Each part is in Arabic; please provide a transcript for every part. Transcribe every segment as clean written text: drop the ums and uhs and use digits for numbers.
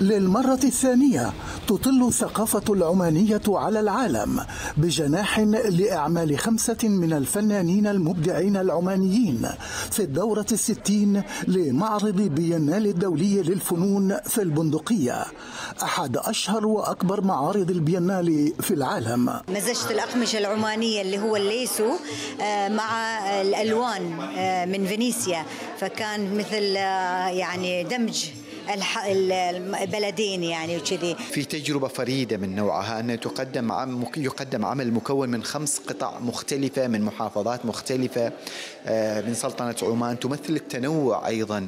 للمرة الثانية تطل الثقافة العمانية على العالم بجناح لأعمال 5 من الفنانين المبدعين العمانيين في الدورة 60 لمعرض بينال الدولي للفنون في البندقية، أحد أشهر وأكبر معارض البينال في العالم. مزجت الأقمشة العمانية اللي هو الليسو مع الألوان من فينيسيا، فكان مثل يعني دمج البلدين يعني وكذي. في تجربة فريدة من نوعها أن يقدم عمل مكون من 5 قطع مختلفة من محافظات مختلفة من سلطنة عمان، تمثل التنوع أيضا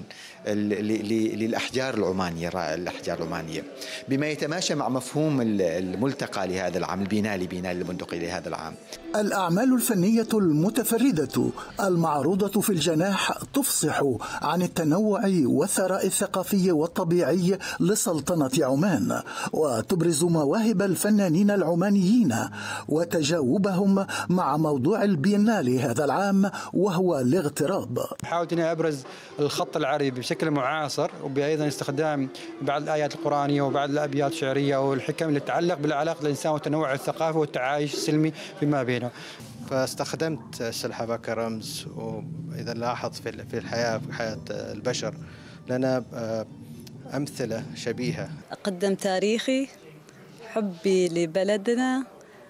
للأحجار العمانية، الأحجار العمانية، بما يتماشى مع مفهوم الملتقى لهذا العام البينالي، بينال البندقي لهذا العام. الأعمال الفنية المتفردة المعروضة في الجناح تفصح عن التنوع والثراء الثقافي والطبيعي لسلطنة عمان، وتبرز مواهب الفنانين العمانيين وتجاوبهم مع موضوع البينالي هذا العام وهو الاغتراب. حاولت أني أبرز الخط العربي بشكل معاصر، وبأيضا استخدام بعض الآيات القرآنية وبعض الأبيات الشعرية والحكم اللي تتعلق بالعلاقة الإنسان والتنوع الثقافي والتعايش السلمي فيما بينه. فاستخدمت السلحفاة كرمز، وإذا لاحظ في الحياة، في حياة البشر لنا أمثلة شبيهة. أقدم تاريخي، حبي لبلدنا،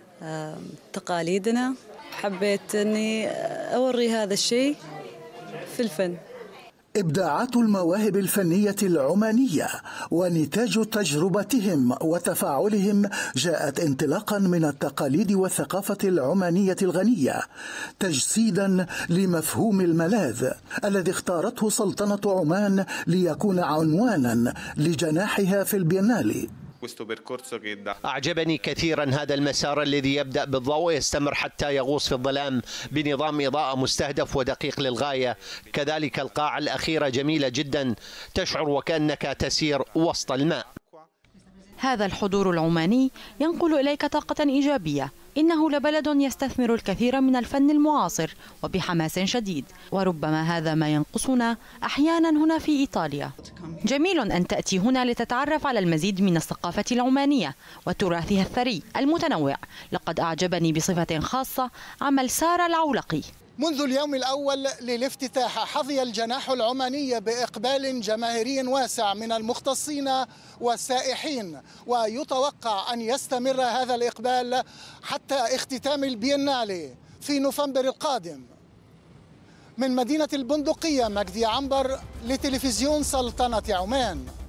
تقاليدنا، حبيت أني أوري هذا الشيء في الفن. إبداعات المواهب الفنية العمانية ونتاج تجربتهم وتفاعلهم جاءت انطلاقا من التقاليد والثقافة العمانية الغنية، تجسيدا لمفهوم الملاذ الذي اختارته سلطنة عمان ليكون عنوانا لجناحها في البينالي. أعجبني كثيرا هذا المسار الذي يبدأ بالضوء ويستمر حتى يغوص في الظلام بنظام إضاءة مستهدف ودقيق للغاية. كذلك القاعة الأخيرة جميلة جدا، تشعر وكأنك تسير وسط الماء. هذا الحضور العماني ينقل إليك طاقة إيجابية. إنه لبلد يستثمر الكثير من الفن المعاصر وبحماس شديد، وربما هذا ما ينقصنا أحيانا هنا في إيطاليا. جميل أن تأتي هنا لتتعرف على المزيد من الثقافة العمانية وتراثها الثري المتنوع. لقد أعجبني بصفة خاصة عمل سارة العولقي. منذ اليوم الأول للافتتاح حظي الجناح العماني بإقبال جماهيري واسع من المختصين والسائحين، ويتوقع أن يستمر هذا الإقبال حتى اختتام البينالي في نوفمبر القادم. من مدينة البندقية، مجدي عنبر لتلفزيون سلطنة عمان.